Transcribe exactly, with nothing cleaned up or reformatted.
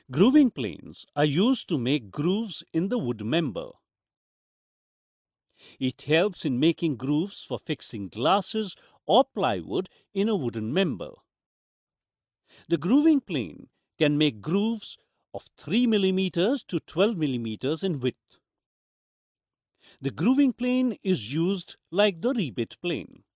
Grooving planes are used to make grooves in the wood member. It helps in making grooves for fixing glasses or plywood in a wooden member. The grooving plane can make grooves of three millimeters to twelve millimeters in width. The grooving plane is used like the rebate plane.